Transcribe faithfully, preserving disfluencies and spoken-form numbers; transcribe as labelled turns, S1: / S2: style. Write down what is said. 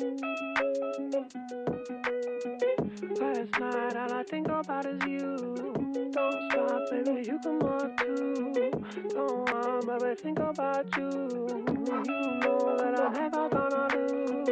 S1: Last night all I think about is you. Don't stop, baby, you come on too. Don't want, baby, think about you. You know that I'm never gonna lose.